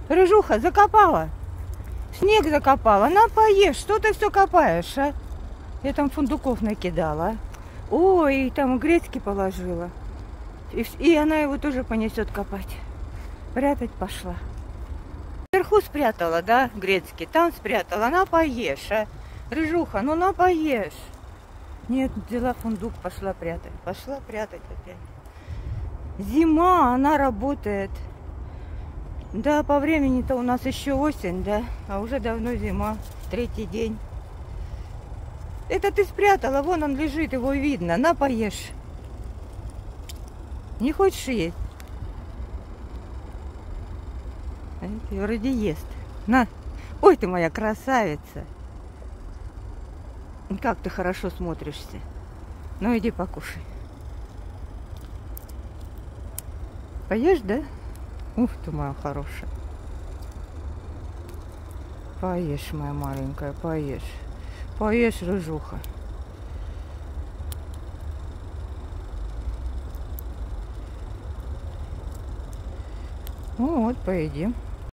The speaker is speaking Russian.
Рыжуха, закопала. Снег закопала. На, поешь. Что ты все копаешь, а? Я там фундуков накидала. Ой, там грецки положила. И она его тоже понесет копать. Прятать пошла. Вверху спрятала, да, грецки? Там спрятала. На, поешь, а? Рыжуха, ну на, поешь. Нет, взяла фундук, пошла прятать. Пошла прятать опять. Зима, она работает. Да, по времени-то у нас еще осень, да, а уже давно зима, 3-й день. Это ты спрятала, вон он лежит, его видно, на, поешь. Не хочешь есть? Вроде ест. На, ой, ты моя красавица. Как ты хорошо смотришься. Ну, иди покушай. Поешь, да? Ух ты, моя хорошая. Поешь, моя маленькая, поешь. Поешь, рыжуха. Ну вот, поедим.